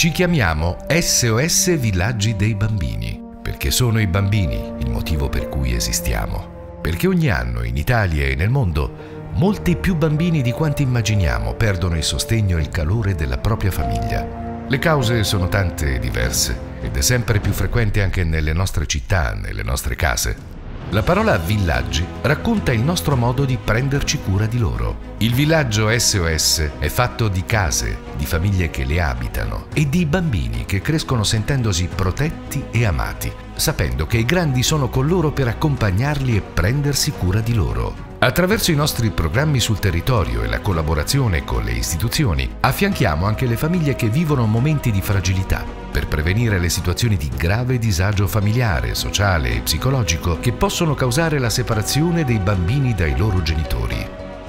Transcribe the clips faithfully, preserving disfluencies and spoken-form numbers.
Ci chiamiamo S O S Villaggi dei Bambini, perché sono i bambini il motivo per cui esistiamo. Perché ogni anno in Italia e nel mondo molti più bambini di quanti immaginiamo perdono il sostegno e il calore della propria famiglia. Le cause sono tante e diverse ed è sempre più frequente anche nelle nostre città, nelle nostre case. La parola villaggi racconta il nostro modo di prenderci cura di loro. Il villaggio S O S è fatto di case, di famiglie che le abitano e di bambini che crescono sentendosi protetti e amati, sapendo che i grandi sono con loro per accompagnarli e prendersi cura di loro. Attraverso i nostri programmi sul territorio e la collaborazione con le istituzioni, affianchiamo anche le famiglie che vivono momenti di fragilità per prevenire le situazioni di grave disagio familiare, sociale e psicologico che possono causare la separazione dei bambini dai loro genitori.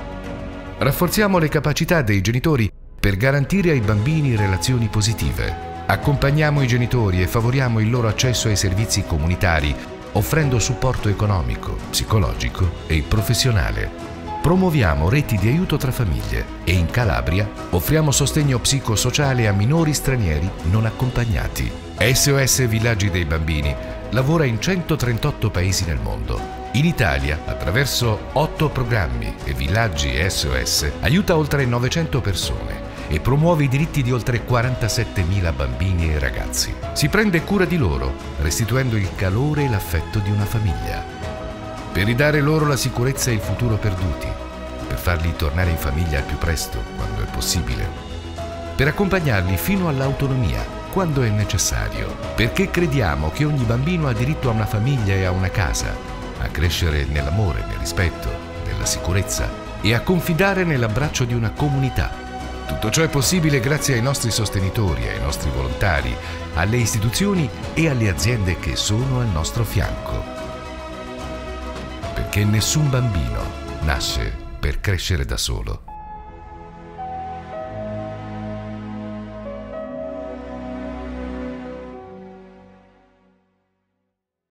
Rafforziamo le capacità dei genitori per garantire ai bambini relazioni positive. Accompagniamo i genitori e favoriamo il loro accesso ai servizi comunitari, offrendo supporto economico, psicologico e professionale. Promuoviamo reti di aiuto tra famiglie e in Calabria offriamo sostegno psicosociale a minori stranieri non accompagnati. S O S Villaggi dei Bambini lavora in centotrentotto paesi nel mondo. In Italia, attraverso otto programmi e villaggi S O S, aiuta oltre novecento persone e promuove i diritti di oltre quarantasettemila bambini e ragazzi. Si prende cura di loro, restituendo il calore e l'affetto di una famiglia. Per ridare loro la sicurezza e il futuro perduti, per farli tornare in famiglia al più presto, quando è possibile, per accompagnarli fino all'autonomia, quando è necessario, perché crediamo che ogni bambino ha diritto a una famiglia e a una casa, a crescere nell'amore, nel rispetto, nella sicurezza e a confidare nell'abbraccio di una comunità. Tutto ciò è possibile grazie ai nostri sostenitori, ai nostri volontari, alle istituzioni e alle aziende che sono al nostro fianco. Perché nessun bambino nasce per crescere da solo.